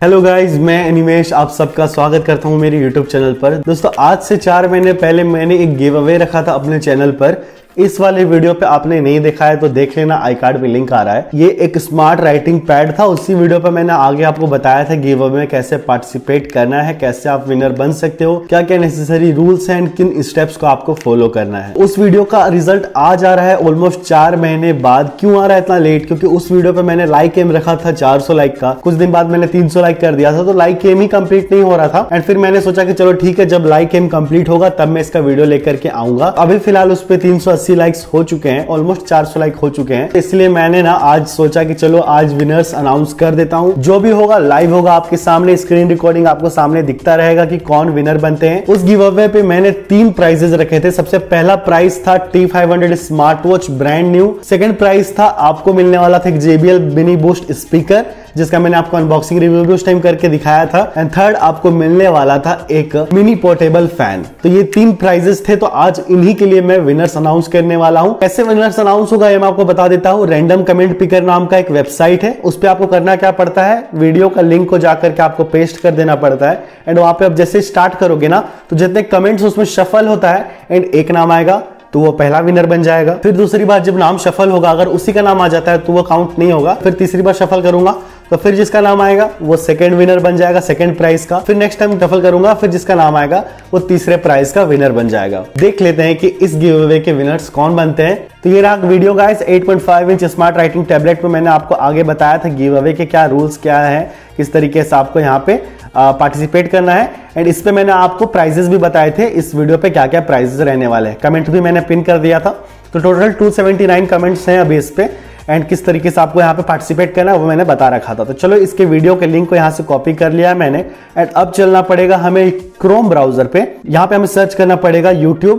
Hello guys, मैं अनिमेश आप सबका स्वागत करता हूं मेरे यूट्यूब चैनल पर। दोस्तों, आज से 4 महीने पहले मैंने एक गिव अवे रखा था अपने चैनल पर। इस वाले वीडियो पे आपने नहीं देखा है तो देख लेना, आई कार्ड में लिंक आ रहा है। ये एक स्मार्ट राइटिंग पैड था। उसी वीडियो पे मैंने आगे आपको बताया था गिव अवे में कैसे पार्टिसिपेट करना है, कैसे आप विनर बन सकते हो, क्या क्या नेसेसरी रूल्स हैं, किन स्टेप्स को आपको फॉलो करना है। उस वीडियो का रिजल्ट आज आ रहा है ऑलमोस्ट 4 महीने बाद। क्यों आ रहा है इतना लेट? क्योंकि उस वीडियो पे मैंने लाइक एम रखा था 400 लाइक का। कुछ दिन बाद मैंने 300 लाइक कर दिया था, तो लाइक एम ही कंप्लीट नहीं हो रहा था। एंड फिर मैंने सोचा कि चलो ठीक है, जब लाइक एम कंप्लीट होगा तब मैं इसका वीडियो लेकर के आऊंगा। अभी फिलहाल उस पर 380 लाइक्स हो चुके हैं, ऑलमोस्ट 400 लाइक हो चुके हैं। इसलिए मैंने ना आज सोचा कि चलो आज विनर्स अनाउंस कर देता हूं। जो भी होगा लाइव होगा, आपके सामने स्क्रीन रिकॉर्डिंग आपको सामने दिखता रहेगा कि कौन विनर बनते हैं। उस गिव अवे पे मैंने 3 प्राइजेस रखे थे। सबसे पहला प्राइज था T500 smart watch brand new. Second prize था आपको मिलने वाला था एक JBL मिनी बूस्ट स्पीकर, जिसका मैंने आपको अनबॉक्सिंग रिव्यू भी उस टाइम करके दिखाया था। एंड थर्ड आपको मिलने वाला था एक मिनी पोर्टेबल फैन। तो ये 3 प्राइजेस थे, तो आज इन्हीं के लिए मैं विनर्स अनाउंस करने वाला हूं। कैसे विनर्स अनाउंस होगा ये मैं आपको बता देता हूं। रैंडम कमेंट पिकर नाम का एक वेबसाइट है, उस पर आपको करना क्या पड़ता है, वीडियो का लिंक को जाकर के आपको पेस्ट कर देना पड़ता है। एंड वहां पे आप जैसे स्टार्ट करोगे ना, तो जितने कमेंट्स उसमें शफल होता है एंड एक नाम आएगा तो वो पहला विनर बन जाएगा। फिर दूसरी बार जब नाम शफल होगा, अगर उसी का नाम आ जाता है तो वो काउंट नहीं होगा। फिर तीसरी बार शफल करूंगा तो फिर जिसका नाम आएगा वो सेकंड विनर बन जाएगा, सेकंड प्राइज का। फिर नेक्स्ट टाइम शफल करूंगा, फिर जिसका नाम आएगा वो तीसरे प्राइज का विनर बन जाएगा। देख लेते हैं कि इस गिव अवे के विनर्स कौन बनते हैं। तो ये रहा video guys. 8.5 inch smart writing tablet पे मैंने आपको आगे बताया था गिव अवे के क्या रूल्स क्या है, किस तरीके से आपको यहाँ पे पार्टिसिपेट करना है। एंड इस पे मैंने आपको प्राइजेस भी बताए थे, इस वीडियो पे क्या क्या प्राइजेस रहने वाले हैं। कमेंट भी मैंने पिन कर दिया था। तो टोटल 279 कमेंट्स हैं अभी इस पे। एंड किस तरीके से आपको यहाँ पे पार्टिसिपेट करना है वो मैंने बता रखा था। तो चलो इसके वीडियो के लिंक को यहाँ से कॉपी कर लिया है मैंने। एंड अब चलना पड़ेगा हमें क्रोम ब्राउजर पे। यहाँ पे हमें सर्च करना पड़ेगा यूट्यूब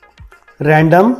रैंडम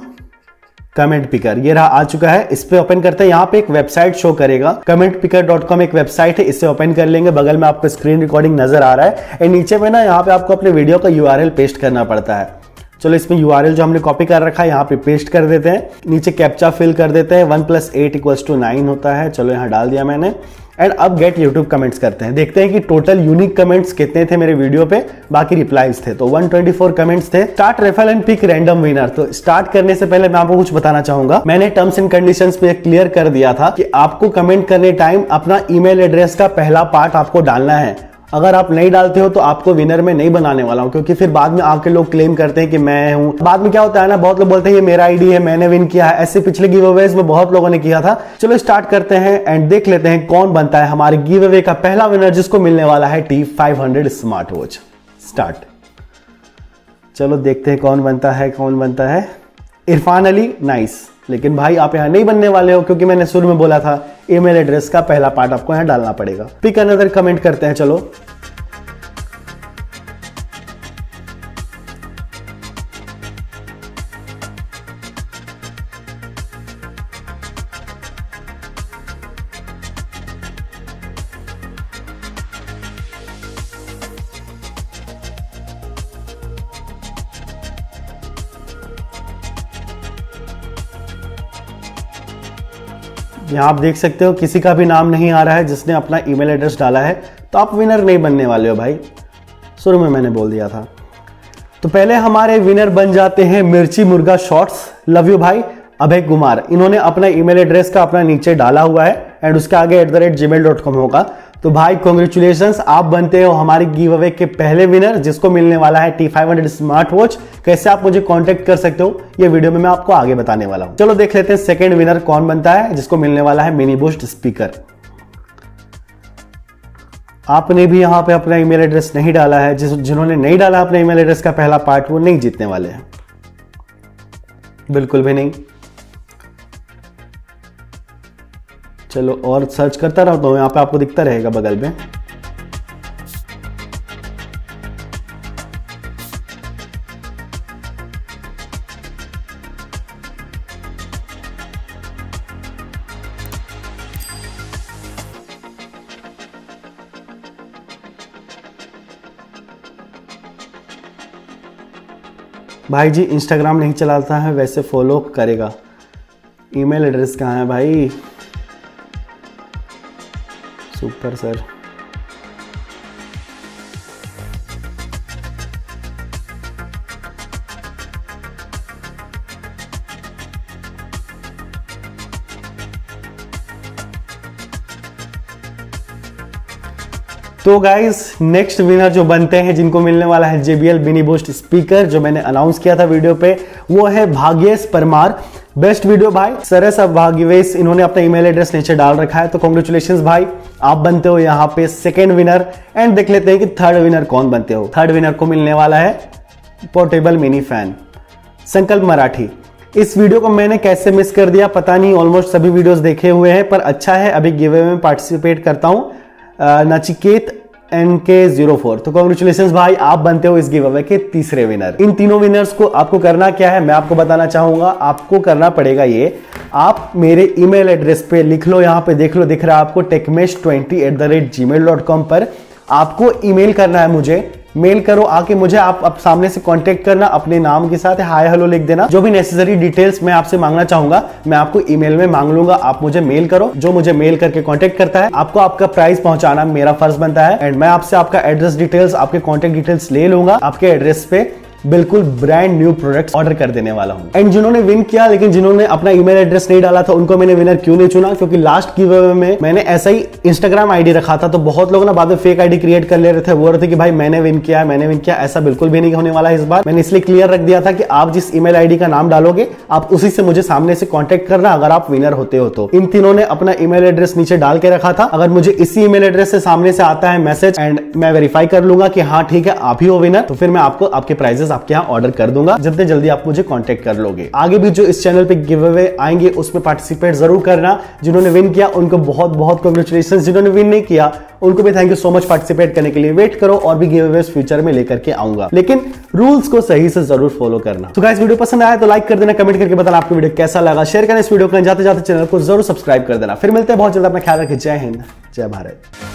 कमेंट पिकर। ये रहा, आ चुका है। इस पे ओपन करते हैं। यहाँ पे एक वेबसाइट शो करेगा, commentpicker.com एक वेबसाइट है। इससे ओपन कर लेंगे। बगल में आपको स्क्रीन रिकॉर्डिंग नजर आ रहा है। एंड नीचे में ना यहाँ पे आपको अपने वीडियो का URL पेस्ट करना पड़ता है। चलो इसमें URL जो हमने कॉपी कर रखा है यहाँ पे पेस्ट कर देते हैं। नीचे कैप्चा फिल कर देते हैं। 1 + 8 = 9 होता है। चलो यहाँ डाल दिया मैंने। एंड अब गेट यूट्यूब कमेंट्स करते हैं। देखते हैं कि टोटल यूनिक कमेंट्स कितने थे मेरे वीडियो पे, बाकी रिप्लाईज थे। तो 124 कमेंट्स थे। Start refer and pick random winner. तो स्टार्ट करने से पहले मैं आपको कुछ बताना चाहूंगा। मैंने टर्म्स एंड कंडीशंस पे क्लियर कर दिया था कि आपको कमेंट करने टाइम अपना ईमेल एड्रेस का पहला पार्ट आपको डालना है। अगर आप नहीं डालते हो तो आपको विनर में नहीं बनाने वाला हूं, क्योंकि फिर बाद में आके लोग क्लेम करते हैं कि मैं हूं। बाद में क्या होता है ना, बहुत लोग बोलते हैं ये मेरा आईडी है, मैंने विन किया है। ऐसे पिछले गिव अवेज में बहुत लोगों ने किया था। चलो स्टार्ट करते हैं एंड देख लेते हैं कौन बनता है हमारे गिव अवे का पहला विनर, जिसको मिलने वाला है T500 स्मार्ट वॉच। स्टार्ट। चलो देखते हैं कौन बनता है, कौन बनता है। इरफान अली, नाइस। लेकिन भाई आप यहां नहीं बनने वाले हो, क्योंकि मैंने शुरू में बोला था ईमेल एड्रेस का पहला पार्ट आपको यहां डालना पड़ेगा। पिक अनदर कमेंट करते हैं। चलो यहाँ आप देख सकते हो किसी का भी नाम नहीं आ रहा है जिसने अपना ईमेल एड्रेस डाला है, तो आप विनर नहीं बनने वाले हो भाई। शुरू में मैंने बोल दिया था। तो पहले हमारे विनर बन जाते हैं मिर्ची मुर्गा शॉर्ट्स। लव यू भाई, अभय कुमार। इन्होंने अपना ईमेल एड्रेस का अपना नीचे डाला हुआ है एंड उसके आगे @gmail.com होगा। तो भाई कॉन्ग्रेचुलेशंस, आप बनते हो हमारे गिव अवे के पहले विनर, जिसको मिलने वाला है T500 स्मार्ट वॉच। कैसे आप मुझे कांटेक्ट कर सकते हो ये वीडियो में मैं आपको आगे बताने वाला हूं। चलो देख लेते हैं सेकंड विनर कौन बनता है, जिसको मिलने वाला है मिनी बूस्ट स्पीकर। आपने भी यहाँ पे अपना ईमेल एड्रेस नहीं डाला है। जिन्होंने नहीं डाला अपने ईमेल एड्रेस का पहला पार्ट, वो नहीं जीतने वाले हैं, बिल्कुल भी नहीं। चलो और सर्च करता रहता हूं, यहाँ पे आपको दिखता रहेगा बगल में। भाई जी इंस्टाग्राम नहीं चलाता है, वैसे फॉलो करेगा। ईमेल एड्रेस कहाँ है भाई? Super sir. तो गाइस नेक्स्ट विनर जो बनते हैं, जिनको मिलने वाला है JBL मिनी बूस्ट स्पीकर, जो मैंने अनाउंस किया था वीडियो पे, वो है भाग्येश परमार। बेस्ट वीडियो भाई, सरस अब भाग्यवेश, इन्होंने अपना ईमेल एड्रेस नीचे डाल रखा है। तो कॉन्ग्रेचुलेशन भाई, आप बनते हो यहाँ पे सेकेंड विनर। एंड देख लेते हैं कि थर्ड विनर कौन बनते हो। थर्ड विनर को मिलने वाला है पोर्टेबल मिनी फैन, संकल्प मराठी। इस वीडियो को मैंने कैसे मिस कर दिया पता नहीं, ऑलमोस्ट सभी वीडियोस देखे हुए हैं, पर अच्छा है अभी गिव अवे में पार्टिसिपेट करता हूं। नचिकेत NK04। तो कॉन्ग्रेचुलेशन भाई, आप बनते हो इस गिव अवे के तीसरे विनर। इन तीनों विनर्स को आपको करना क्या है मैं आपको बताना चाहूंगा। आपको करना पड़ेगा ये, आप मेरे ईमेल एड्रेस पे लिख लो, यहाँ पे देख लो, दिख रहा है आपको techmesh20@gmail.com पर आपको ईमेल करना है मुझे। मेल करो आके मुझे, आप सामने से कांटेक्ट करना, अपने नाम के साथ हाय हेलो लिख देना। जो भी नेसेसरी डिटेल्स मैं आपसे मांगना चाहूंगा मैं आपको ईमेल में मांग लूंगा। आप मुझे मेल करो, जो मुझे मेल करके कांटेक्ट करता है आपको आपका प्राइस पहुंचाना मेरा फर्ज बनता है। एंड मैं आपसे आपका एड्रेस डिटेल्स, आपके कॉन्टेक्ट डिटेल्स ले लूंगा। आपके एड्रेस पे बिल्कुल ब्रांड न्यू प्रोडक्ट्स ऑर्डर कर देने वाला हूं। एंड जिन्होंने विन किया लेकिन जिन्होंने अपना ईमेल एड्रेस नहीं डाला था, उनको मैंने विनर क्यों नहीं चुना, क्योंकि लास्ट गिव अवे में मैंने ऐसा ही इंस्टाग्राम आईडी रखा था। तो बहुत लोग ना बाद में फेक आईडी क्रिएट कर ले रहे थे, बोल रहे थे कि भाई मैंने विन किया, मैंने विन किया। ऐसा बिल्कुल भी नहीं होने वाला है इस बार। मैंने इसलिए क्लियर रख दिया था कि आप जिस ईमेल आईडी का नाम डालोगे आप उसी से मुझे सामने से कॉन्टेक्ट करना अगर आप विनर होते हो तो। इन तीनों ने अपना ईमेल एड्रेस नीचे डाल के रखा था। अगर मुझे इसी ईमेल एड्रेस से सामने से आता है मैसेज एंड मैं वेरीफाई कर लूंगा कि हाँ ठीक है आप ही हो विनर, तो फिर मैं आपको आपके प्राइजेस आपके यहाँ ऑर्डर कर दूंगा। जितने जल्दी आप मुझे कांटेक्ट कर लोगे। आगे भी जो इस चैनल पे गिव अवे आएंगे उसमें पार्टिसिपेट जरूर करना। जिन्होंने विन किया उनको बहुत बहुत कांग्रेचुलेशन, जिन्होंने विन नहीं किया उनको भी thank you so much participate करने के लिए। वेट करो और भी गिव अवे फ्यूचर में लेकर के आऊंगा, लेकिन रूल्स को सही से जरूर फॉलो करना। तो गाइस वीडियो पसंद आया तो लाइक कर देना, कमेंट करके बताना आपको वीडियो कैसा लगा, शेयर करना इस वीडियो को, जाते जाते चैनल को जरूर सब्सक्राइब कर देना। फिर मिलते हैं बहुत जल्द, अपना ख्याल रखिए। जय हिंद, जय भारत।